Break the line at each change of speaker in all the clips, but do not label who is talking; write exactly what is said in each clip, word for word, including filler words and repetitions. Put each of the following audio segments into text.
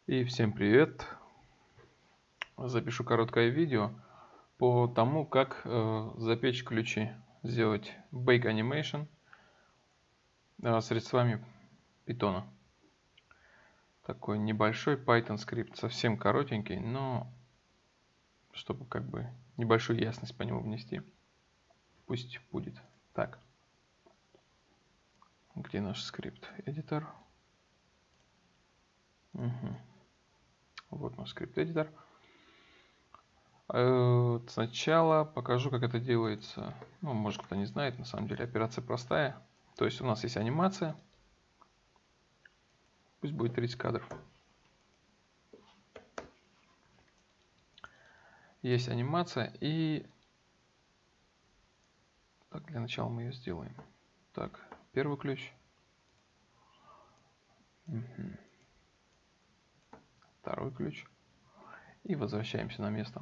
И всем привет! Запишу короткое видео по тому, как э, запечь ключи, сделать Bake Animation э, средствами Python. Такой небольшой Python скрипт, совсем коротенький, но чтобы как бы небольшую ясность по нему внести. Пусть будет так. Где наш скрипт? Эдитор. Угу. Вот наш скрипт-эдитор. Сначала покажу, как это делается. Ну, может, кто-то не знает, на самом деле операция простая. То есть у нас есть анимация. Пусть будет тридцать кадров. Есть анимация и... Так, для начала мы ее сделаем. Так, первый ключ. Угу. Второй ключ. И возвращаемся на место.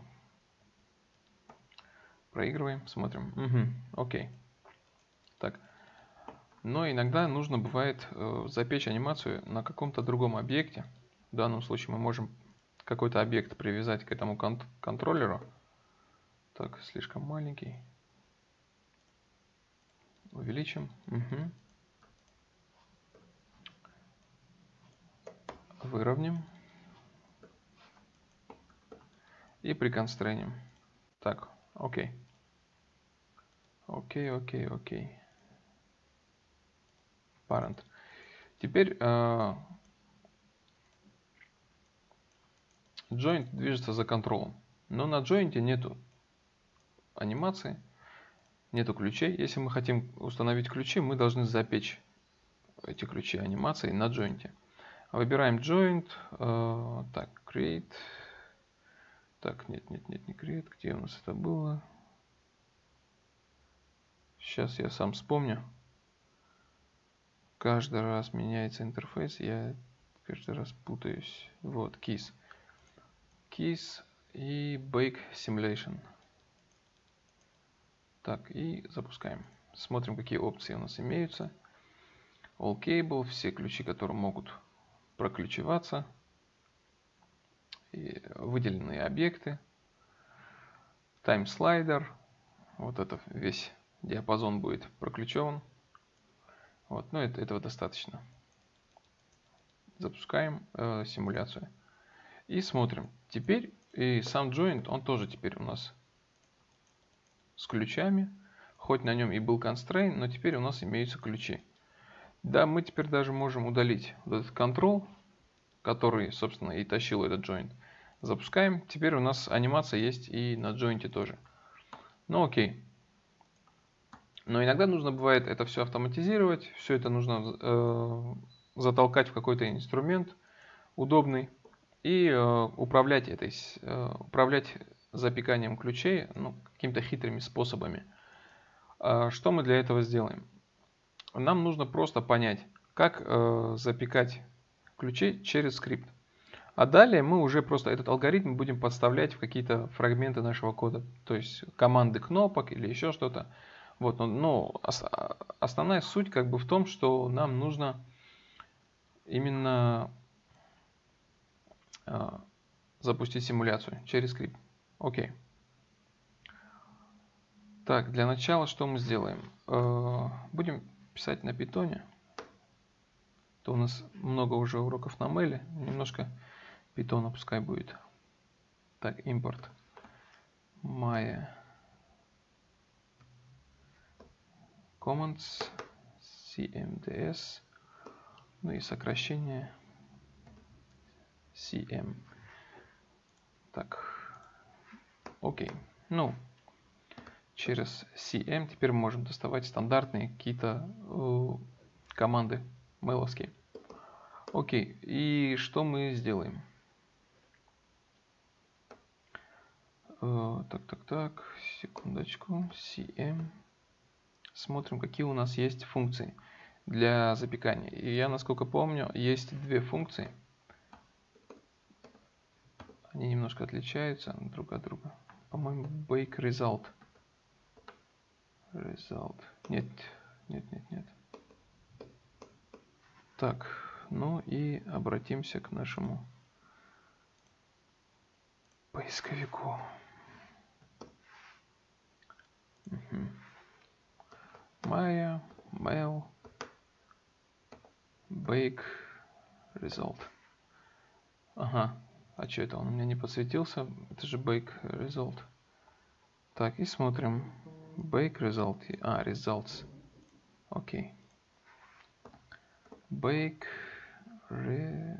Проигрываем, смотрим. Угу, окей. Так. Но иногда нужно бывает э, запечь анимацию на каком-то другом объекте. В данном случае мы можем какой-то объект привязать к этому кон контроллеру. Так, слишком маленький. Увеличим. Угу. Выровняем. И приконстрейним. Так, окей. Окей, окей, окей. Parent. Теперь э, joint движется за контролом. Но на joint нету анимации, нету ключей. Если мы хотим установить ключи, мы должны запечь эти ключи анимации на joint. Выбираем joint. Э, так, create. Так, нет, нет, нет, не create. Где у нас это было? Сейчас я сам вспомню. Каждый раз меняется интерфейс, я каждый раз путаюсь. Вот, keys. Keys и Bake Simulation. Так, и запускаем. Смотрим, какие опции у нас имеются. All cable, все ключи, которые могут проключиваться. И выделенные объекты. Time Slider. Вот это весь диапазон будет проключен. Вот, но это, этого достаточно. Запускаем э, симуляцию. И смотрим. Теперь и сам joint, он тоже теперь у нас с ключами. Хоть на нем и был constraint, но теперь у нас имеются ключи. Да, мы теперь даже можем удалить вот этот control, который, собственно, и тащил этот joint. Запускаем. Теперь у нас анимация есть и на joint тоже. Ну окей. Но иногда нужно бывает это все автоматизировать. Все это нужно э, затолкать в какой-то инструмент удобный. И э, управлять этой, э, управлять запеканием ключей, ну, какими-то хитрыми способами. А что мы для этого сделаем? Нам нужно просто понять, как э, запекать ключи через скрипт. А далее мы уже просто этот алгоритм будем подставлять в какие-то фрагменты нашего кода. То есть команды кнопок или еще что-то. Вот, но, но основная суть как бы в том, что нам нужно именно э, запустить симуляцию через скрипт. Окей. Так, для начала что мы сделаем? Э, будем писать на Python. То у нас много уже уроков на мейле. Немножко Python пускай будет. Так, импорт. My commands cmds. Ну и сокращение cm. Так, окей. Ну, через cm теперь мы можем доставать стандартные какие-то э, команды мейловские. Окей, и что мы сделаем? Э, так, так, так, секундочку. cm. Смотрим, какие у нас есть функции для запекания. И я, насколько помню, есть две функции. Они немножко отличаются друг от друга. По-моему, bake result. Result. Нет, нет, нет, нет. Так, ну и обратимся к нашему поисковику. Угу. Maya, mail, bake, result. Ага, а что это? Он у меня не подсветился. Это же bake result. Так, и смотрим. Bake result. А, results. Окей. Bake results.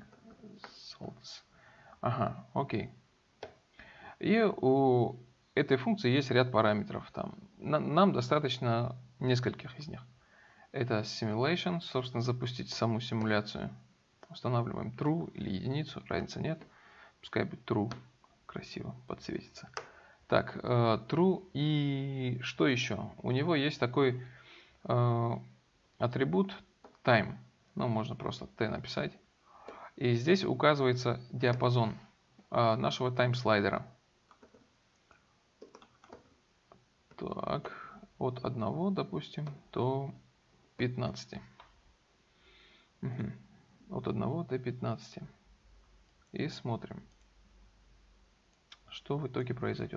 Ага, окей. И у этой функции есть ряд параметров. Там. Нам достаточно нескольких из них. Это simulation, собственно, запустить саму симуляцию. Устанавливаем true или единицу, разницы нет. Пускай будет true, красиво подсветится. Так, true и что еще? У него есть такой э, атрибут time. Ну, можно просто t написать. И здесь указывается диапазон э, нашего тайм-слайдера. Так, от одного, допустим, до пятнадцати. Угу. От одного до пятнадцати. И смотрим, что в итоге произойдет.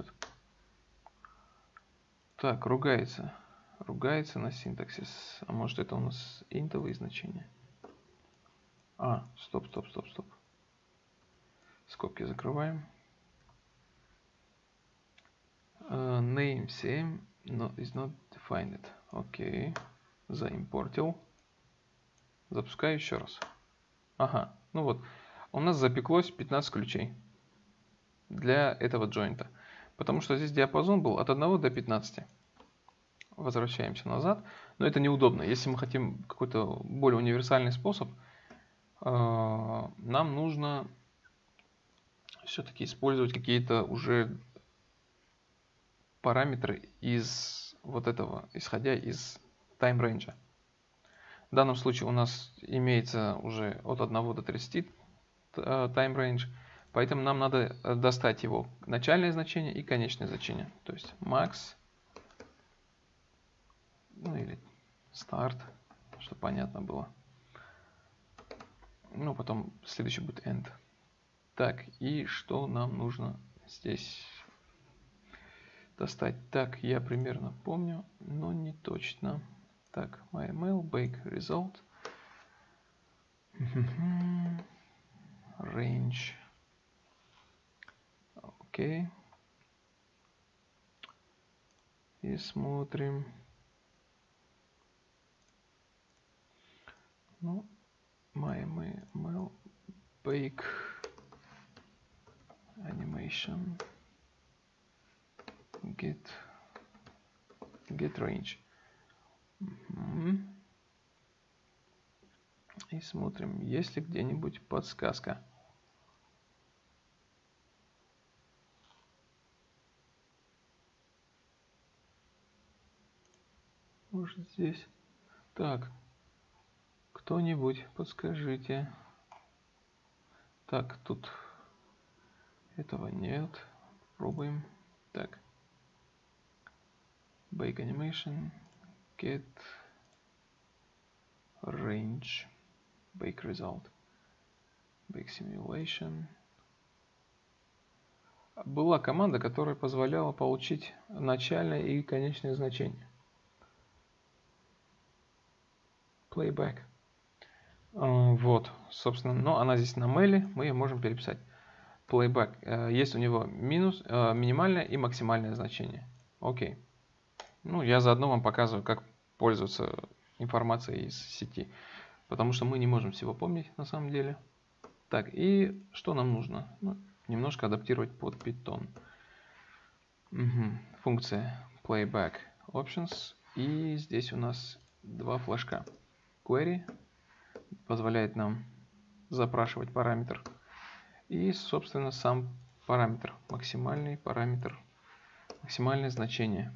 Так, ругается. Ругается на синтаксис. А может это у нас интовые значения? А, стоп, стоп, стоп, стоп. Скобки закрываем. Uh, name same not, is not defined. Окей. Заимпортил. Запускаю еще раз. Ага, ну вот. У нас запеклось пятнадцать ключей для этого джойнта. Потому что здесь диапазон был от одного до пятнадцати. Возвращаемся назад. Но это неудобно. Если мы хотим какой-то более универсальный способ, нам нужно все-таки использовать какие-то уже параметры из вот этого, исходя из time range. В данном случае у нас имеется уже от одного до тридцати time range, поэтому нам надо достать его начальное значение и конечное значение. То есть max, ну или start, чтобы понятно было. Ну, потом следующий будет end. Так, и что нам нужно здесь достать? Так, я примерно помню, но не точно. Так, myMail, bake result. Range. Окей. И смотрим. Ну, myMail, bake animation. Get, get range. Угу. И смотрим, есть ли где-нибудь подсказка. Может здесь. Так, кто-нибудь подскажите. Так, тут этого нет. Пробуем. Так. Bake animation. Get range. Bake result. Bake simulation. Была команда, которая позволяла получить начальное и конечное значение. Playback. Вот, собственно, но она здесь на мейле, мы ее можем переписать. Playback. Есть у него минус, минимальное и максимальное значение. Окей. Ну, я заодно вам показываю, как пользоваться информацией из сети. Потому что мы не можем всего помнить на самом деле. Так, и что нам нужно? Ну, немножко адаптировать под Python. Угу. Функция Playback Options. И здесь у нас два флажка. Query позволяет нам запрашивать параметр. И, собственно, сам параметр. Максимальный параметр. Максимальное значение.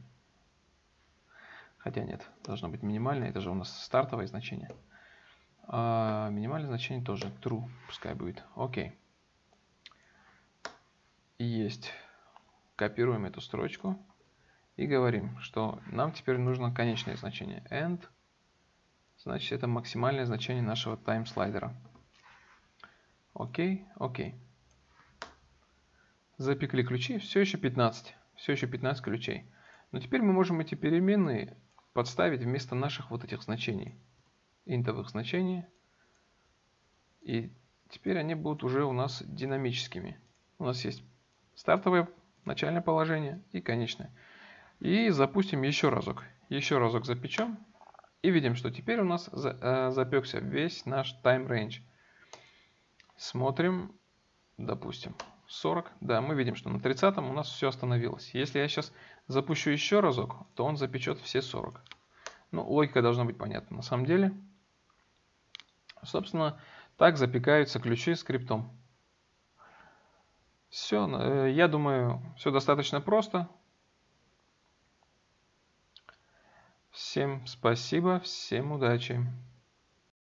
Хотя нет, должно быть минимальное. Это же у нас стартовое значение. А минимальное значение тоже true. Пускай будет. Окей. Есть. Копируем эту строчку. И говорим, что нам теперь нужно конечное значение. End. Значит, это максимальное значение нашего тайм-слайдера. Окей, окей. Запекли ключи, все еще пятнадцать. Все еще пятнадцать ключей. Но теперь мы можем эти переменные подставить вместо наших вот этих значений. Интовых значений. И теперь они будут уже у нас динамическими. У нас есть стартовое, начальное положение и конечное. И запустим еще разок. Еще разок запечем. И видим, что теперь у нас запекся весь наш time range. Смотрим, допустим, сорок. Да, мы видим, что на тридцатом у нас все остановилось. Если я сейчас запущу еще разок, то он запечет все сорок. Ну, логика должна быть понятна на самом деле. Собственно, так запекаются ключи скриптом. Все, я думаю, все достаточно просто. Всем спасибо, всем удачи.